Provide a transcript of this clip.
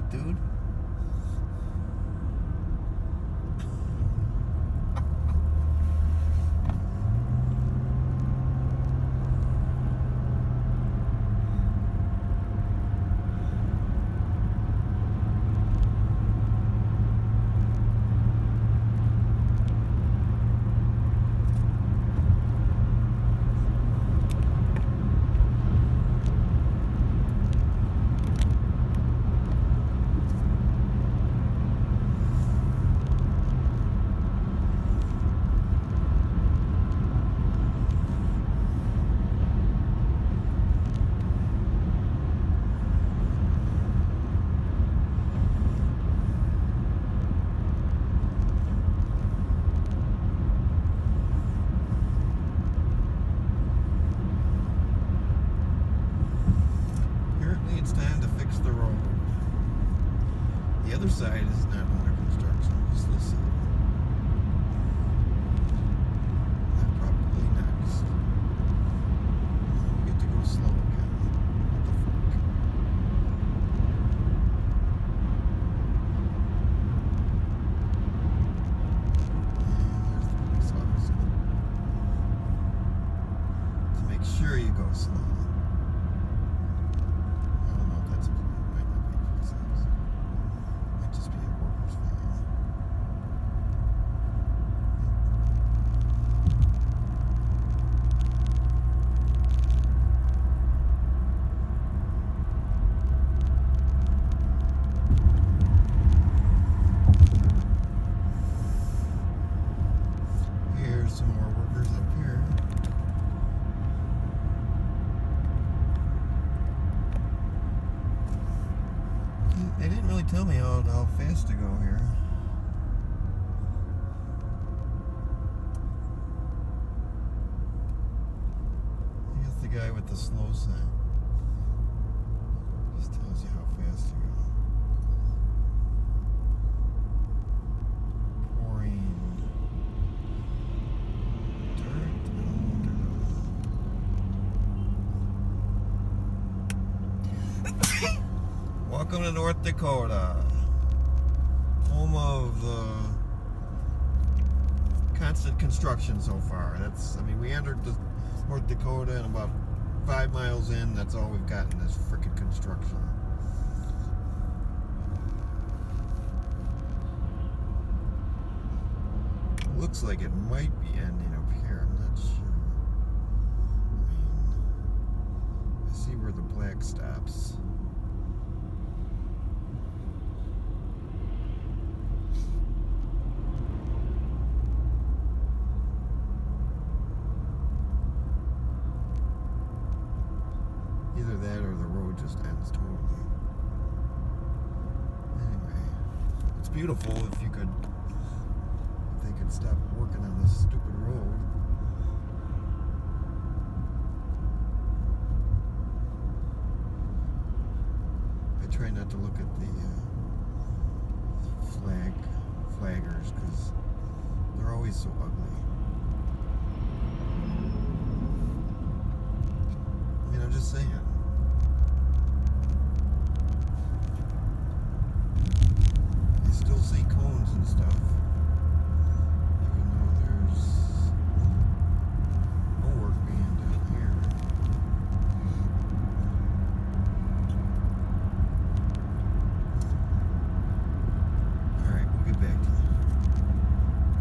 street, dude. It's time to fix the road. The other side is not under construction, just this side. That probably next. We get to go slow again. What the fuck? And there's the police officer. To make sure you go slow. Some more workers up here. They didn't really tell me how fast to go here. I guess the guy with the slow sign just tells you how fast to go. Welcome to North Dakota, home of the constant construction so far. I mean, we entered North Dakota and about 5 miles in, that's all we've gotten is frickin' construction. Looks like it might be ending up here, I'm not sure. I mean, I see where the black stops. Either that or the road just ends totally. Anyway, it's beautiful if they could stop working on this stupid road. I try not to look at the flaggers because they're always so ugly. I mean, I'm just saying.